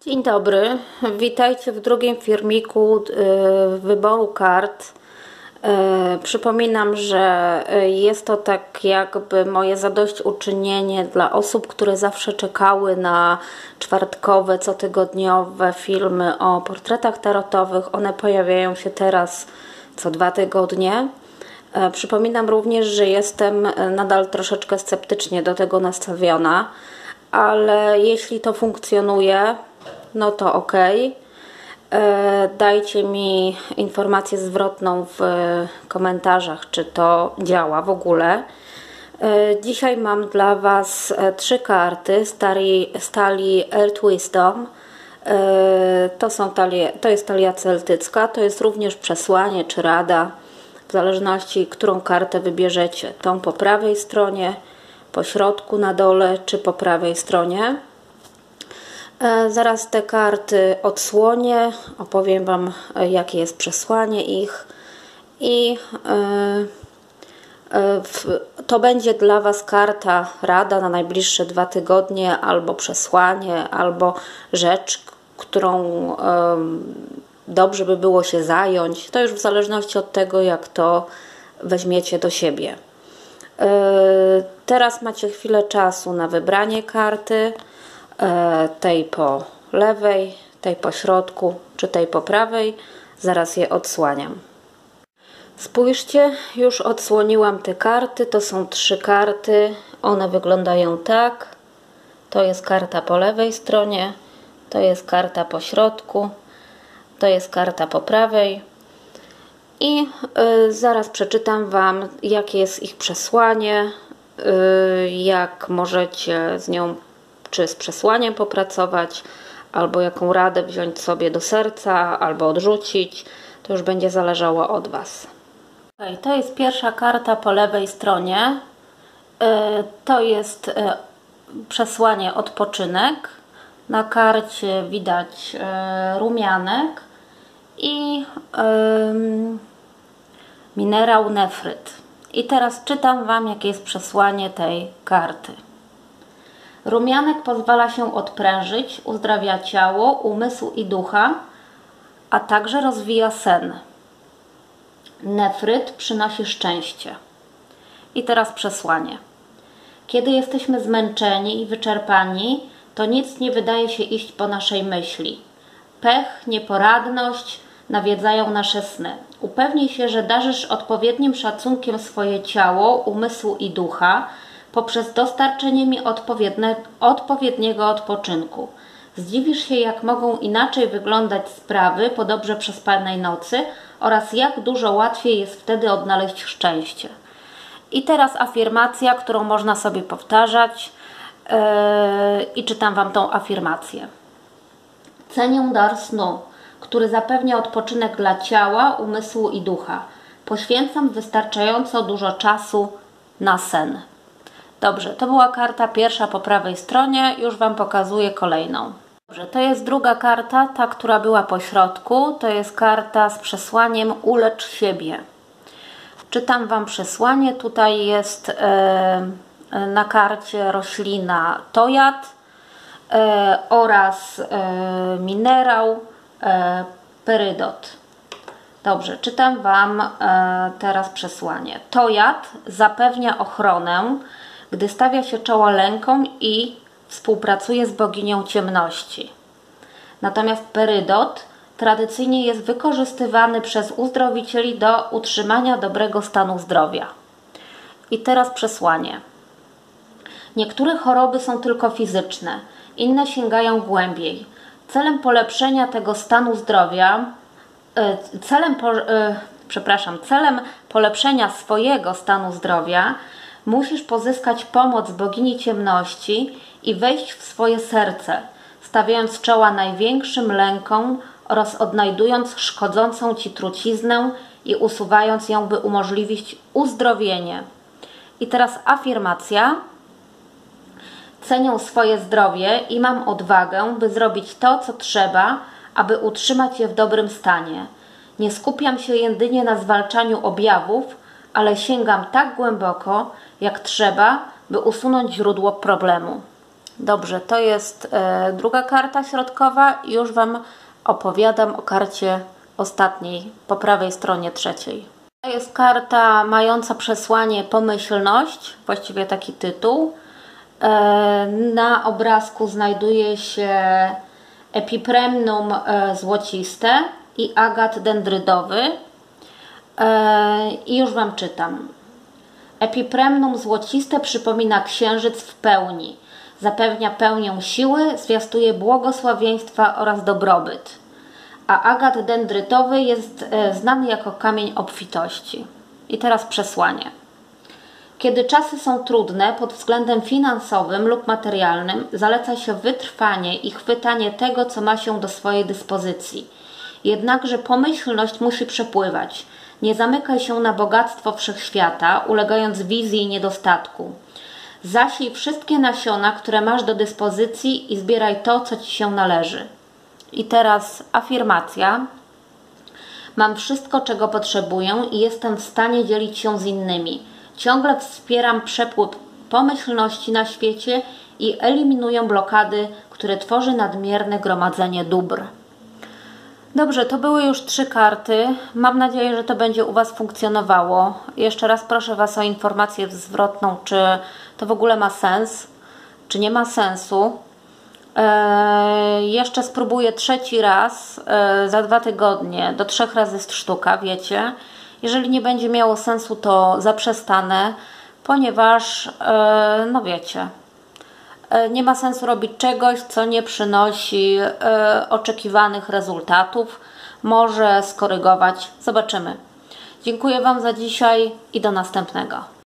Dzień dobry, witajcie w drugim filmiku wyboru kart. Przypominam, że jest to tak jakby moje zadośćuczynienie dla osób, które zawsze czekały na czwartkowe, cotygodniowe filmy o portretach tarotowych. One pojawiają się teraz co 2 tygodnie. Przypominam również, że jestem nadal troszeczkę sceptycznie do tego nastawiona, ale jeśli to funkcjonuje, no to ok. Dajcie mi informację zwrotną w komentarzach, czy to działa w ogóle. Dzisiaj mam dla Was 3 karty stali Earth Wisdom. To jest talia celtycka, to jest również przesłanie czy rada, w zależności którą kartę wybierzecie. Tą po prawej stronie, po środku na dole czy po prawej stronie. Zaraz te karty odsłonię, opowiem Wam, jakie jest przesłanie ich i to będzie dla Was karta rada na najbliższe 2 tygodnie, albo przesłanie, albo rzecz, którą dobrze by było się zająć. To już w zależności od tego, jak to weźmiecie do siebie. Teraz macie chwilę czasu na wybranie karty. Tej po lewej, tej po środku, czy tej po prawej. Zaraz je odsłaniam. Spójrzcie, już odsłoniłam te karty. To są 3 karty. One wyglądają tak. To jest karta po lewej stronie, to jest karta po środku, to jest karta po prawej. I zaraz przeczytam Wam, jakie jest ich przesłanie, jak możecie z nią czy z przesłaniem popracować, albo jaką radę wziąć sobie do serca, albo odrzucić. To już będzie zależało od Was. Okay, to jest pierwsza karta po lewej stronie. To jest przesłanie odpoczynek. Na karcie widać rumianek i minerał nefryt. I teraz czytam Wam, jakie jest przesłanie tej karty. Rumianek pozwala się odprężyć, uzdrawia ciało, umysł i ducha, a także rozwija sen. Nefryt przynosi szczęście. I teraz przesłanie. Kiedy jesteśmy zmęczeni i wyczerpani, to nic nie wydaje się iść po naszej myśli. Pech, nieporadność nawiedzają nasze sny. Upewnij się, że darzysz odpowiednim szacunkiem swoje ciało, umysł i ducha, poprzez dostarczenie mi odpowiedniego odpoczynku. Zdziwisz się, jak mogą inaczej wyglądać sprawy po dobrze przespanej nocy oraz jak dużo łatwiej jest wtedy odnaleźć szczęście. I teraz afirmacja, którą można sobie powtarzać i czytam Wam tą afirmację. Cenię dar snu, który zapewnia odpoczynek dla ciała, umysłu i ducha. Poświęcam wystarczająco dużo czasu na sen. Dobrze, to była karta pierwsza po prawej stronie, już Wam pokazuję kolejną. Dobrze, to jest druga karta, ta, która była po środku, to jest karta z przesłaniem ulecz siebie. Czytam Wam przesłanie, tutaj jest na karcie roślina tojat oraz minerał perydot. Dobrze, czytam Wam teraz przesłanie. Tojat zapewnia ochronę, gdy stawia się czoła lękom i współpracuje z boginią ciemności. Natomiast perydot tradycyjnie jest wykorzystywany przez uzdrowicieli do utrzymania dobrego stanu zdrowia. I teraz przesłanie. Niektóre choroby są tylko fizyczne, inne sięgają głębiej. Celem polepszenia tego stanu zdrowia, celem polepszenia swojego stanu zdrowia musisz pozyskać pomoc bogini ciemności i wejść w swoje serce, stawiając czoła największym lękom oraz odnajdując szkodzącą Ci truciznę i usuwając ją, by umożliwić uzdrowienie. I teraz afirmacja. Cenię swoje zdrowie i mam odwagę, by zrobić to, co trzeba, aby utrzymać je w dobrym stanie. Nie skupiam się jedynie na zwalczaniu objawów, ale sięgam tak głęboko, jak trzeba, by usunąć źródło problemu. Dobrze, to jest druga karta środkowa i już Wam opowiadam o karcie ostatniej, po prawej stronie trzeciej. To jest karta mająca przesłanie pomyślność, właściwie taki tytuł. Na obrazku znajduje się epipremnum złociste i agat dendrydowy. I już Wam czytam. Epipremnum złociste przypomina księżyc w pełni. Zapewnia pełnię siły, zwiastuje błogosławieństwa oraz dobrobyt. A agat dendrytowy jest znany jako kamień obfitości. I teraz przesłanie. Kiedy czasy są trudne pod względem finansowym lub materialnym, zaleca się wytrwanie i chwytanie tego, co ma się do swojej dyspozycji. Jednakże pomyślność musi przepływać. Nie zamykaj się na bogactwo wszechświata, ulegając wizji niedostatku. Zasiej wszystkie nasiona, które masz do dyspozycji i zbieraj to, co Ci się należy. I teraz afirmacja. Mam wszystko, czego potrzebuję i jestem w stanie dzielić się z innymi. Ciągle wspieram przepływ pomyślności na świecie i eliminuję blokady, które tworzy nadmierne gromadzenie dóbr. Dobrze, to były już 3 karty. Mam nadzieję, że to będzie u Was funkcjonowało. Jeszcze raz proszę Was o informację zwrotną, czy to w ogóle ma sens, czy nie ma sensu. Jeszcze spróbuję 3. raz za 2 tygodnie. Do 3 razy jest sztuka, wiecie. Jeżeli nie będzie miało sensu, to zaprzestanę, ponieważ, no wiecie, nie ma sensu robić czegoś, co nie przynosi oczekiwanych rezultatów. Może skorygować. Zobaczymy. Dziękuję Wam za dzisiaj i do następnego.